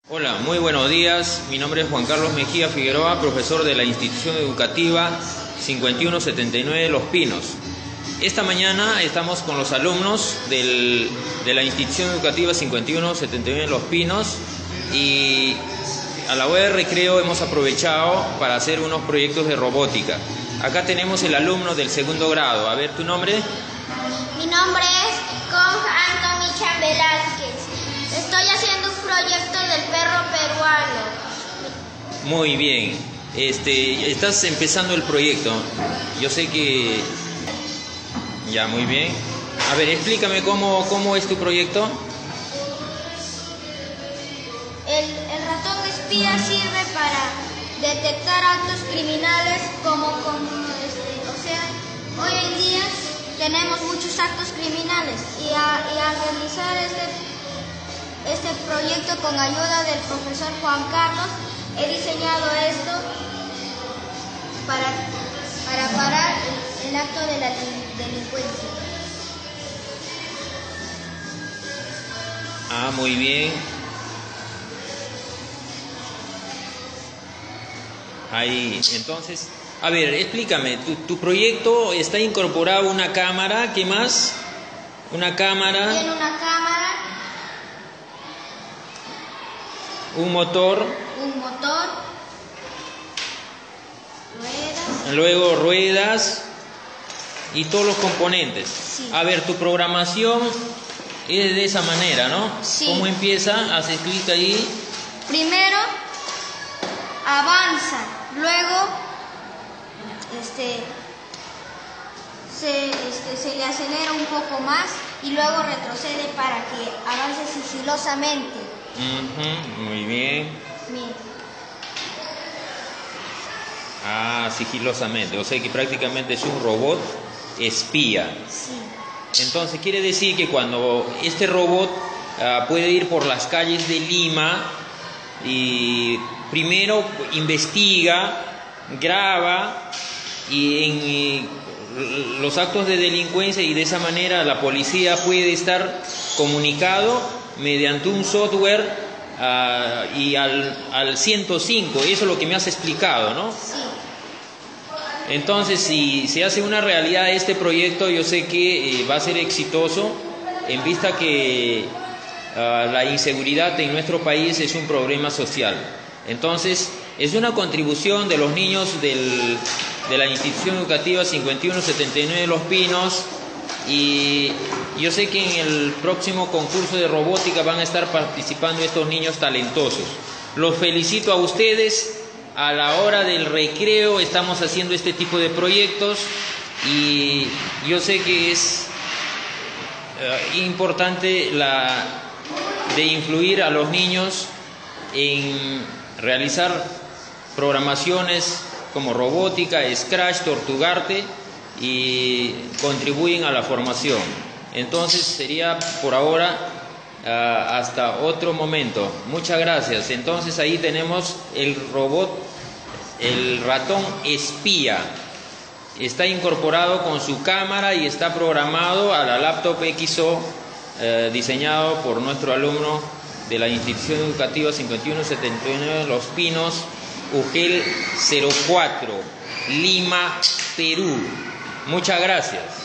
Hola, muy buenos días. Mi nombre es Juan Carlos Mejía Figueroa, profesor de la institución educativa 5179 Los Pinos. Esta mañana estamos con los alumnos de la institución educativa 5179 Los Pinos y a la hora de recreo hemos aprovechado para hacer unos proyectos de robótica. Acá tenemos el alumno del segundo grado. A ver, ¿tu nombre? Mi nombre es Conja Anthony Chan Velázquez. Estoy haciendo un proyecto del perro peruano. Muy bien. Estás empezando el proyecto. Yo sé que... Ya, muy bien. A ver, explícame cómo es tu proyecto. El ratón espía sirve para detectar actos criminales hoy en día tenemos muchos actos criminales y al realizar este proyecto con ayuda del profesor Juan Carlos he diseñado esto para parar el acto de la delincuencia. Ah, muy bien. Ahí, entonces, a ver, explícame, tu proyecto está incorporado una cámara, ¿qué más? Una cámara. Tiene una cámara. Un motor. Ruedas. Luego ruedas y todos los componentes. Sí. A ver, tu programación es de esa manera, ¿no? Sí. ¿Cómo empieza? Haces clic ahí. Primero avanza, luego se le acelera un poco más y luego retrocede para que avance sigilosamente. Muy bien. Mira. Ah, sigilosamente. O sea que prácticamente es un robot espía. Sí. Entonces quiere decir que cuando este robot puede ir por las calles de Lima y primero investiga, graba y en los actos de delincuencia, y de esa manera la policía puede estar comunicado mediante un software y al 105. Eso es lo que me has explicado, ¿no? Sí. Entonces, si se hace una realidad este proyecto, yo sé que va a ser exitoso, en vista que la inseguridad en nuestro país es un problema social. Entonces, es una contribución de los niños de la institución educativa 5179 Los Pinos, y yo sé que en el próximo concurso de robótica van a estar participando estos niños talentosos. Los felicito a ustedes. A la hora del recreo estamos haciendo este tipo de proyectos y yo sé que es importante de influir a los niños en realizar programaciones como robótica, Scratch, Tortugarte, y contribuyen a la formación. Entonces sería por ahora hasta otro momento. Muchas gracias. Entonces ahí tenemos el robot, el ratón espía. Está incorporado con su cámara y está programado a la laptop XO diseñado por nuestro alumno de la institución educativa 5179 Los Pinos, UGEL 04, Lima, Perú. Muchas gracias.